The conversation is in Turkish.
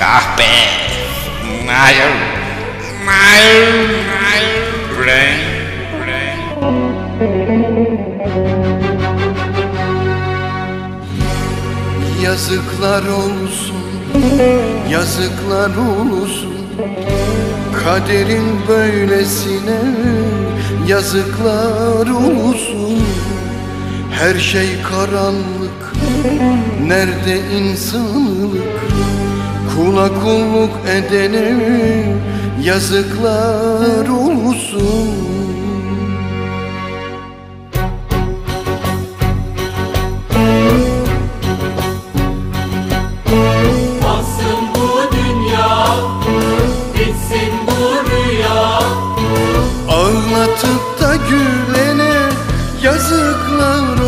Kahpe. Hayır. Hayır. Hayır. Yazıklar olsun, yazıklar olsun, kaderin böylesine yazıklar olsun. Her şey karanlık, nerede insanlık? Kula kulluk edene yazıklar olsun. Ağlatıp da gülene yazıklar